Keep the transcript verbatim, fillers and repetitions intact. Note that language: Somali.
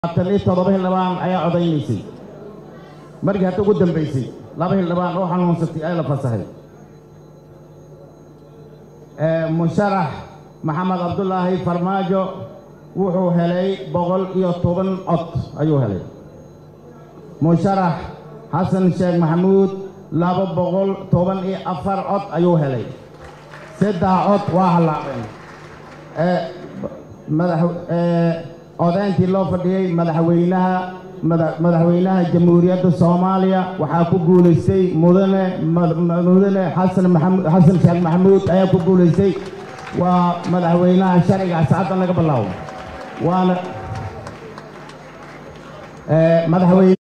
tani todoba xildhibaan ayaa codaynayay markii hadda ugu dambeysay laba xildhibaan oo xanuunsatay ay la fasaxay ee musharax maxamed cabdullaahi farmaajo wuxuu helay boqol iyo toban cod ayuu helay musharax xasan sheekh maxamuud laba boqol toban iyo afar cod ayuu helay saddex cod waa halaabeen ee madax ee odayntii loo fadhiyay madaxweynaha madaxweynaha jamhuuriyadda Soomaaliya waxaa ku guuleystay mudane mudane xasan maxamuud xasan sheekh maxamuud ayaa ku guuleystay waa madaxweynaha sharciga saacada laga bilaabo waana ee madaxweynaha